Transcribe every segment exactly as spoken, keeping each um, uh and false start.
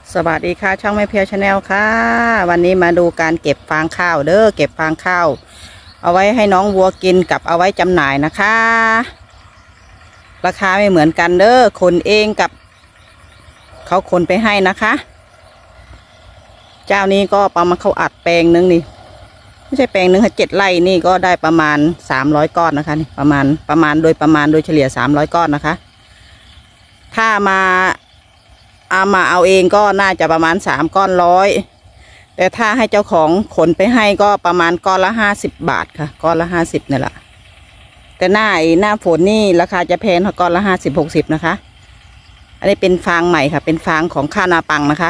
สวัสดีค่ะช่องแม่เพียวชาแนลค่ะวันนี้มาดูการเก็บฟางข้าวเด้อเก็บฟางข้าวเอาไว้ให้น้องวัวกินกับเอาไว้จำหน่ายนะคะราคาไม่เหมือนกันเด้อคนเองกับเขาคนไปให้นะคะเจ้านี้ก็ประมาณเขาอัดแปลงนึงนี่ไม่ใช่แปลงนึงค่ะเจ็ดไร่นี่ก็ได้ประมาณสามร้อยก้อนนะคะนี่ประมาณประมาณโดยประมาณโดยเฉลี่ยสามร้อยก้อนนะคะถ้ามาเอามาเอาเองก็น่าจะประมาณสามก้อนร้อยแต่ถ้าให้เจ้าของขนไปให้ก็ประมาณก้อนละห้าสิบบาทค่ะก้อนละห้าสิบนี่แหละแต่หน้าหน้าฝนนี่ราคาจะแพงก้อนละห้าสิบหกสิบนะคะอันนี้เป็นฟางใหม่ค่ะเป็นฟางของข้าวนาปังนะคะ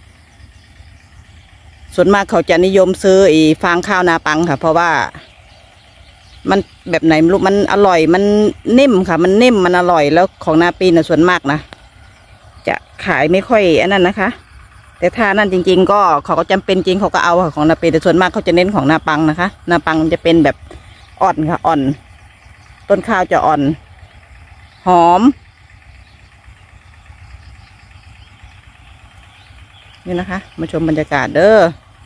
ส่วนมากเขาจะนิยมซื้ออีฟางข้าวนาปังค่ะเพราะว่ามันแบบไหนไม่รู้มันอร่อยมันนิ่มค่ะมันนิ่มมันอร่อยแล้วของนาปีนส่วนมากนะจะขายไม่ค่อยอันนั้นนะคะแต่ถ้านั่นจริงๆก็เขาก็จำเป็นจริงเขาก็เอาค่ะของนาปีแต่ส่วนมากเขาจะเน้นของนาปังนะคะนาปังจะเป็นแบบอ่อนค่ะอ่อนต้นข้าวจะอ่อนหอมนี่นะคะมาชมบรรยากาศเด้อ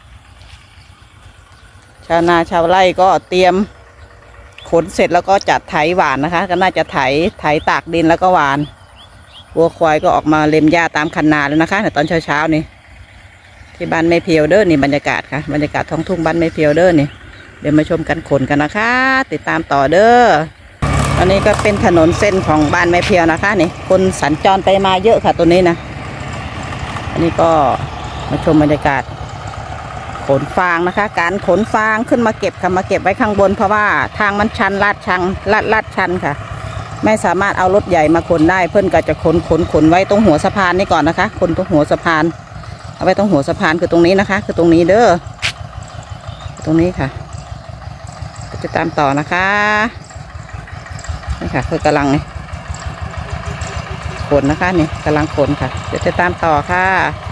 ชาวนาชาวไร่ก็เตรียมขนเสร็จแล้วก็จัดไถหวานนะคะก็น่าจะไถไถตากดินแล้วก็หวานวัวควายก็ออกมาเล็มหญ้าตามคันนาแล้วนะคะในตอนเช้าๆนี่ที่บ้านไม่เพียวเด้อนี่บรรยากาศค่ะบรรยากาศท้องทุ่งบ้านไม่เพียวเด้อนี่เดี๋ยวมาชมกันขนกันนะคะติดตามต่อเด้อตอนนี้ก็เป็นถนนเส้นของบ้านไม่เพียวนะคะนี่คนสัญจรไปมาเยอะค่ะตัวนี้นะอันนี้ก็มาชมบรรยากาศขนฟางนะคะการขนฟางขึ้นมาเก็บค่ะมาเก็บไว้ข้างบนเพราะว่าทางมันชันลาดชังลาดลาดชันค่ะไม่สามารถเอารถใหญ่มาขนได้เพื่อนก็จะขนขนขนไว้ตรงหัวสะพานนี่ก่อนนะคะขนตรงหัวสะพานเอาไว้ตรงหัวสะพานคือตรงนี้นะคะคือตรงนี้เด้อตรงนี้ค่ะจะตามต่อนะคะนี่ค่ะคือกำลังขนนะคะนี่กำลังขนค่ะเดี๋ยวจะตามต่อค่ะ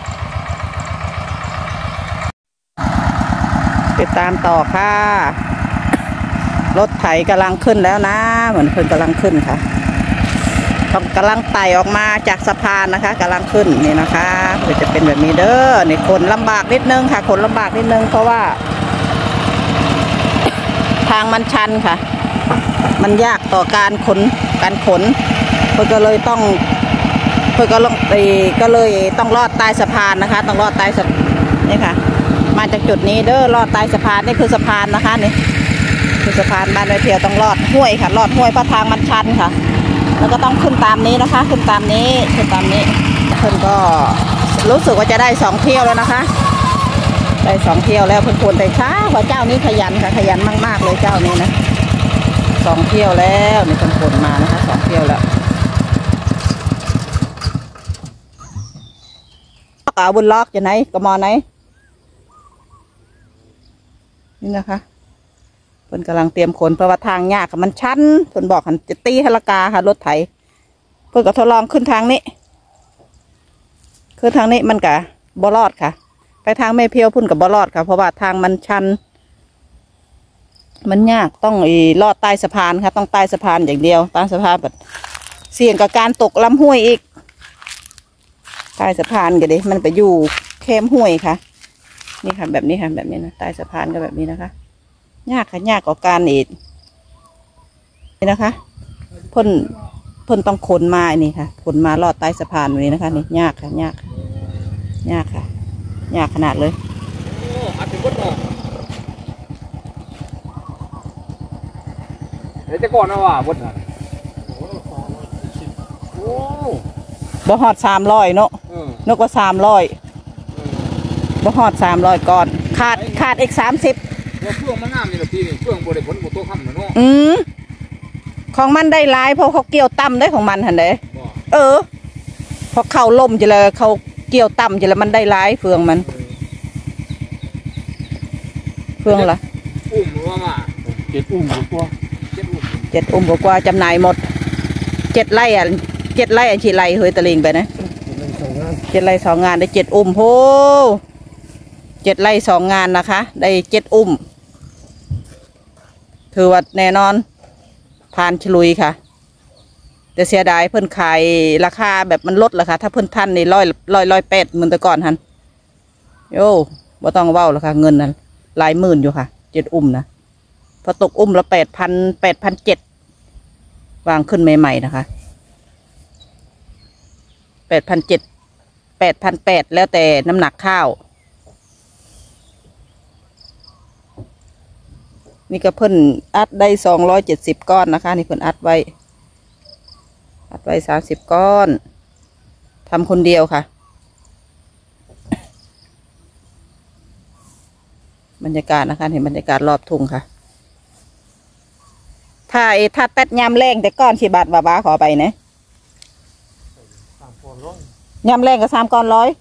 ติดตามต่อค่ะรถไถกำลังขึ้นแล้วนะเหมือนเพิ่นกำลังขึ้นค่ะกำลังไต่ออกมาจากสะพานนะคะกำลังขึ้นนี่นะคะเดี๋ยวจะเป็นแบบนี้เด้อนี่ขนลำบากนิดนึงค่ะขนลำบากนิดนึงเพราะว่าทางมันชันค่ะมันยากต่อการขนการขนเพิ่นก็เลยต้องเพิ่นก็ลงไปก็เลยต้องลอดใต้สะพานนะคะต้องลอดใต้สะนี่ค่ะมาจากจุดนี้เด้อลอดใต้สะพานนี่คือสะพานนะคะนี่คือสะพานบ้านไร่เพียวต้องลอดห้วยค่ะลอดห้วยเพราะทางมันชันค่ะแล้วก็ต้องขึ้นตามนี้นะคะขึ้นตามนี้ขึ้นตามนี้เพิ่นก็รู้สึกว่าจะได้สองเที่ยวแล้วนะคะได้สองเที่ยวแล้วเพิ่นควรไปช้าเพราะเจ้านี้ขยันค่ะขยันมากๆเลยเจ้านี้นะสองเที่ยวแล้วนี่เพิ่นขนมานะคะสองเที่ยวแล้วเอาบนล็อกจะไหนกระมอไหนนี่นะคะเพิ่นกำลังเตรียมขนเพราะว่าทางยากค่ะมันชันเพิ่นบอกหันจะตีฮลกาค่ะรถไถเพิ่นก็ทดลองขึ้นทางนี้ขึ้นทางนี้มันกะบ่รอดค่ะไปทางไม่เพียวพุ่นกับบ่รอดค่ะเพราะว่าทางมันชันมันยากต้องอีลอดใต้สะพานค่ะต้องใต้สะพานอย่างเดียวใต้สะพานแบบเสี่ยงกับการตกลำห้วยอีกใต้สะพานกันดิมันไปอยู่เข้มห้วยค่ะนี่ค่ะแบบนี้ค่ะแบบนี้นะใต้สะพานก็แบบนี้นะคะยากค่ะยากกว่าการอีกนี่นะคะพ่นพ่นต้องขนมาอันนี้ค่ะขนมาลอดใต้สะพานแบบนี้นะคะนี่ยากค่ะยากยากค่ะยากขนาดเลยเดี๋ยวจะก่อนนะว่าบดนะโอ้บ่หอดสามร้อยเนาะนกว่าสามร้อยบ่หอดสามร้อยก่อนขาดขาดอีกสามสิบว่าเฟื่องมันงามนี่แหละพี่นี่เฟื่องบริผลบตัวคำเหมือนเนาะอืมของมันได้หลายเพราะเขาเกี่ยวต่ำได้ของมันหันเด้เออพอเข้าลมจะเลยเขาเกี่ยวต่ำจะแล้วมันได้หลายเฟืองมันเฟืองละอุ้มหรือว่ามาเจ็ดอุ้มกว่าเจ็ดอุ้มเจ็ดอุ้มกว่าจำหน่ายหมดเจ็ดไร่อ่ะเจ็ดไร่อ่ะชีไร่เฮยตะลิงไปนะเจ็ดไร่สองงานได้เจ็ดอุ้มโหเจ็ดไร่สองงานนะคะได้เจ็ดอุ้มถือว่าแน่นอนผ่านฉลุยค่ะแต่เสียดายเพิ่นขายราคาแบบมันลดราคาถ้าเพิ่นทันนี่ร้อยร้อยร้อยแปดหมื่นแต่ก่อนหันโย่บ่ต้องเว้าราคาเงินนั้นหลายหมื่นอยู่ค่ะเจ็ดอุ้มนะพอตกอุ้มละแปดพันแปดพันเจ็ดวางขึ้นใหม่ๆนะคะแปดพันเจ็ดแปดพันแปดแล้วแต่น้ำหนักข้าวนี่ก็เพิ่นอัดได้สองร้อยเจ็ดสิบก้อนนะคะนี่เพิ่นอัดไว้อัดไว้สามสิบก้อนทำคนเดียวค่ะบรรยากาศนะคะเห็นบรรยากาศรอบทุ่งค่ะถ้าไอ้ถ้าตัดยำแรงแต่ก้อนสิบบาทบ้าบ้าขอไปนะยำแรงก็สามก้อนร้อย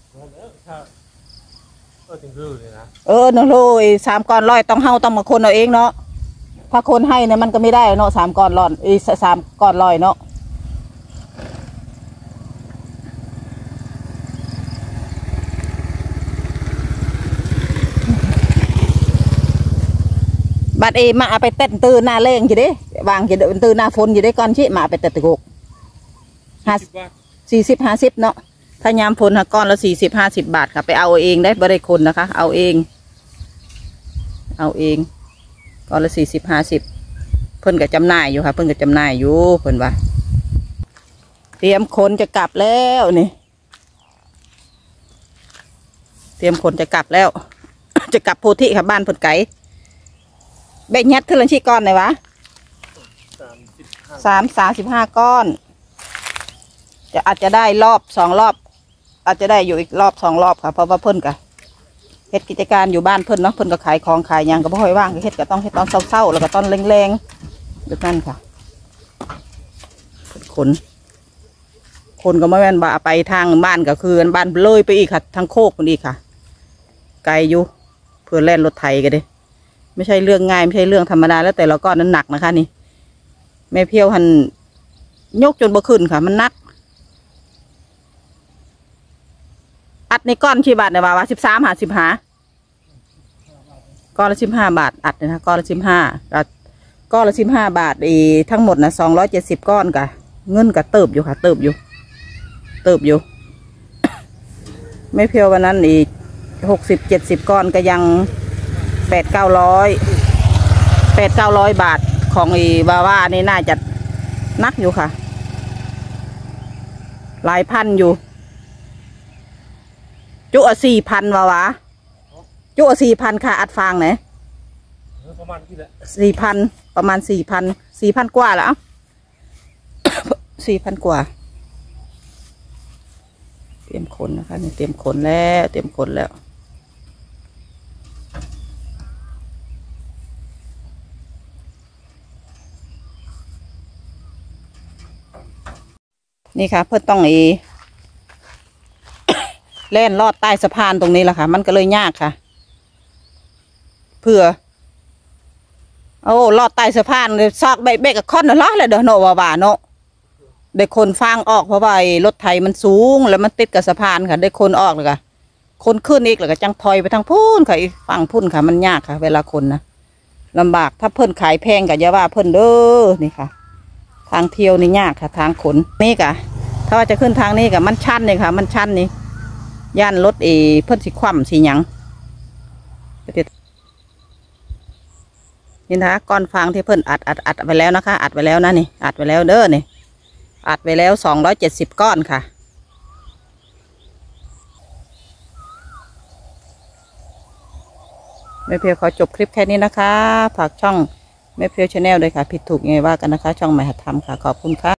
เออน้องลุยสามก้อนร้อยต้องเฮาต้องมาคนเอาเองเนาะถ้าคนให้เนี่ยมันก็ไม่ได้เนาะสามก้อนร้อนอีสามก้อนร้อยเนาะบัดเอมาเอาไปเต้นตื่นหน้าเล่งจีเด้วางจีเด้ตื่นหน้าฝนจีเด้ก้อนชิมาไปเต้นตะกุกห้าสี่สิบห้าสิบเนาะถ้ายามฝนก้อนละสี่สิบห้าสิบบาทค่ะไปเอาเองได้บริคนนะคะเอาเองเอาเองก้อนละสี่สิบห้าสิบเพิ่นกับจำหน่ายอยู่ค่ะเพิ่นกับจำหน่ายอยู่เพิ่นว่าเตรียมคนจะกลับแล้วนี่เตรียมคนจะกลับแล้ว จะกลับโพธิค่ะบ้านเพิ่นไก่แบ่งยัดขึ้นลังชีก้อนไหนวะสามสามสิบห้าก้อนจะอาจจะได้รอบสองรอบอาจจะได้อยู่อีกรอบสองรอบค่ะเพราะว่าเพิ่นกะเฮ็ดกิจการอยู่บ้านเพิ่นเนาะเพิ่นก็ขายของขายยางก็บ่ค่อยว่างเฮ็ดก็ต้องเฮ็ดตอนเศร้าๆแล้วก็ตอนแรงๆแบบนั้นค่ะขนคนก็ไม่แม่นบ่าไปทางบ้านก็คือบ้านเลยไปอีกค่ะทางโคกมันอีกค่ะไกลอยู่เพื่อแล่นรถไถกันดิไม่ใช่เรื่องง่ายไม่ใช่เรื่องธรรมดาแล้วแต่ละก้อนนั้นหนักนะคะนี่แม่เพียวหันยกจนบ่ขึ้นค่ะมันนักอัดในก้อนชีบาทเนี่ยว่าสิบสามหาสิบหาก้อนละสิบห้าบาทอัดเนี่ยนะก้อนละสิบห้าก้อนละสิบห้าบาทอีทั้งหมดนะสองร้อยเจ็ดสิบก้อนกะเงินกะเติบอยู่ค่ะเติบอยู่เติบอยู่ ไม่เพียววันนั้นอีกหกสิบเจ็ดสิบก้อนก็ยังแปดเก้าร้อยแปดเก้าร้อยบาทของอีบาว่านี่น่าจะนักอยู่ค่ะหลายพันอยู่จุอ่ะสี่พันวะวะจุอ่ะสี่พันค่ะอัดฟางไหนประมาณที่แหละสี่พันประมาณสี่พันสี่พันกว่าแล้ว สี่พันกว่าเตรียมขนนะคะนี่เตรียมขนแล้วเตรียมขนแล้วนี่ค่ะเพื่อต้องอีเล่นลอดใต้สะพานตรงนี้แหละค่ะมันก็เลยยากค่ะเพื่อโอ้ลอดใต้สะพานเลยซอกใบเบกกับคอนล้อเลยเด้อโนวาบาโนได้คนฟางออกเพราะว่ารถไถมันสูงแล้วมันติดกับสะพานค่ะได้คนออกเลยค่ะคนขึ้นอีกแล้วก็จังถอยไปทางพุ่นค่ะอีกฝั่งพุ่นค่ะมันยากค่ะเวลาคนนะลำบากถ้าเพิ่นขายแพงกับยาว่าเพิ่นเด้อนี่ค่ะทางเที่ยวนี่ยากค่ะทางขนนี่ค่ะถ้าว่าจะขึ้นทางนี้กับมันชันนี่ค่ะมันชันนี่ย่านรถเอเพิ่นสิคว่ำสิหยังนี่นะคะก้อนฟางที่เพิ่นอัดอัดอัดไปแล้วนะคะอัดไปแล้วนะนี่อัดไปแล้วเด้อนี่อัดไปแล้วสองร้อยเจ็ดสิบก้อนค่ะแม่เพียวขอจบคลิปแค่นี้นะคะฝากช่องแม่เพียวชาแนลด้วยค่ะผิดถูกยังไงว่ากันนะคะช่องใหม่หัดทำค่ะขอบคุณค่ะ